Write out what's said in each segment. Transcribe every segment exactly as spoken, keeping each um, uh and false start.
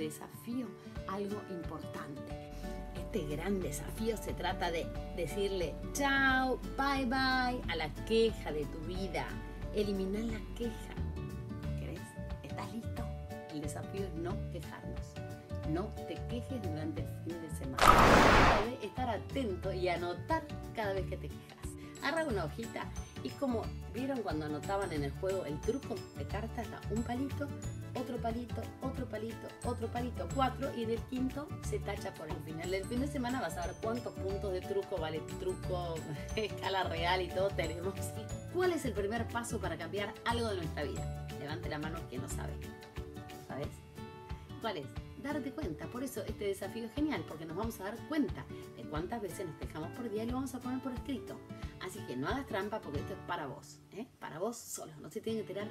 desafío algo importante. Este gran desafío se trata de decirle chao, bye bye a la queja de tu vida. Eliminar la queja. ¿Crees? ¿Estás listo? El desafío es no quejarnos. No te quejes durante el fin de semana. Debes estar atento y anotar cada vez que te quejas. Agarra una hojita y como vieron cuando anotaban en el juego el truco de cartas, da un palito, otro palito, otro palito, otro palito, cuatro, y en el quinto se tacha por el final del fin de semana. Vas a ver cuántos puntos de truco, vale truco, escala real y todo tenemos. ¿Cuál es el primer paso para cambiar algo de nuestra vida? Levante la mano quien no sabe. ¿Sabes? ¿Cuál es? Darte cuenta. Por eso este desafío es genial, porque nos vamos a dar cuenta de cuántas veces nos quejamos por día y lo vamos a poner por escrito. Así que no hagas trampa, porque esto es para vos, ¿eh? Para vos solo, no se tiene que enterar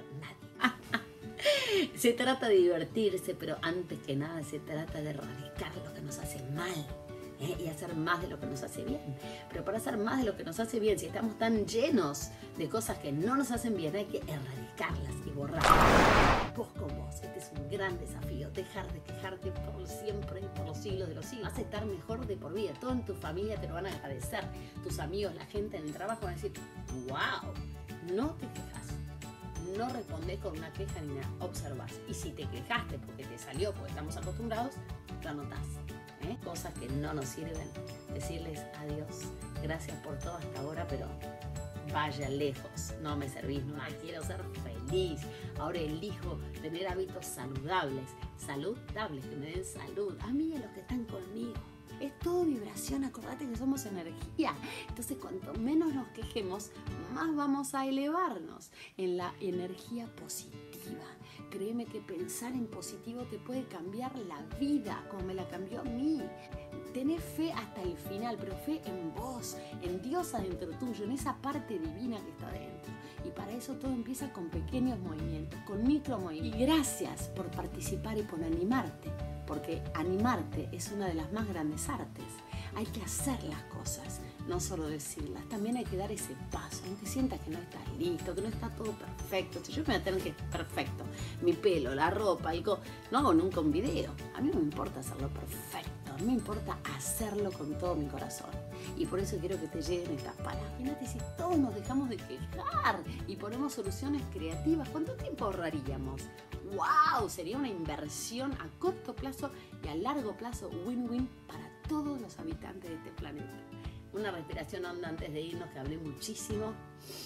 nadie. Se trata de divertirse, pero antes que nada se trata de erradicar lo que nos hace mal, ¿eh? Y hacer más de lo que nos hace bien. Pero para hacer más de lo que nos hace bien, si estamos tan llenos de cosas que no nos hacen bien, hay que erradicarlas y borrarlas. Vos con vos, este es un gran desafío, dejar de quejarte por siempre y por los siglos de los siglos. Vas a estar mejor de por vida, todo en tu familia te lo van a agradecer, tus amigos, la gente en el trabajo van a decir, wow, no te quejas, no respondés con una queja ni nada, observás. Y si te quejaste porque te salió, porque estamos acostumbrados, lo anotás. ¿eh? Cosas que no nos sirven, decirles adiós, gracias por todo hasta ahora, pero vaya lejos, no me servís, no quiero ser feliz. Ahora elijo tener hábitos saludables, saludables, que me den salud, a mí y a los que están conmigo. Es todo vibración, acordate que somos energía. Entonces, cuanto menos nos quejemos, más vamos a elevarnos en la energía positiva. Créeme que pensar en positivo te puede cambiar la vida, como me la cambió a mí. Tenés fe hasta el final, pero fe en vos, en Dios adentro tuyo, en esa parte divina que está dentro. Y para eso todo empieza con pequeños movimientos, con micro movimientos. Y gracias por participar y por animarte, porque animarte es una de las más grandes artes. Hay que hacer las cosas, no solo decirlas. También hay que dar ese paso, aunque sientas que no estás listo, que no está todo perfecto. Si yo me voy a tener que perfecto, mi pelo, la ropa, el co... no hago nunca un video. A mí no me importa hacerlo perfecto. A mí me importa hacerlo con todo mi corazón. Y por eso quiero que te lleguen estas palabras. Imagínate si todos nos dejamos de quejar y ponemos soluciones creativas. ¿Cuánto tiempo ahorraríamos? ¡Wow! Sería una inversión a corto plazo y a largo plazo win-win para todos los habitantes de este planeta. Una respiración honda antes de irnos, que hablé muchísimo.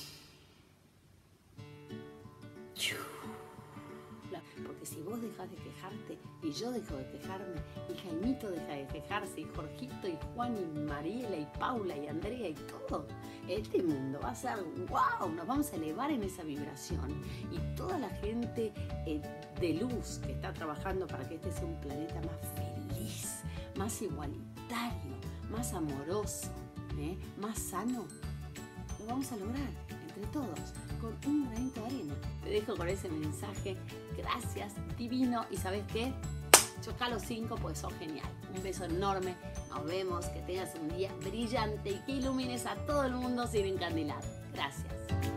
Porque si vos dejás de quejarte y yo dejo de quejarme y Jaimito deja de quejarse y Jorgito y Juan y Mariela y Paula y Andrea y todo, este mundo va a ser wow, nos vamos a elevar en esa vibración y toda la gente eh, de luz que está trabajando para que este sea un planeta más feliz, más igualitario, más amoroso, ¿eh? más sano, lo vamos a lograr entre todos, con un granito de arena. Te dejo con ese mensaje. Gracias, divino. Y ¿sabes qué? Chocá los cinco, pues sos genial. Un beso enorme. Nos vemos. Que tengas un día brillante y que ilumines a todo el mundo sin encandilar. Gracias.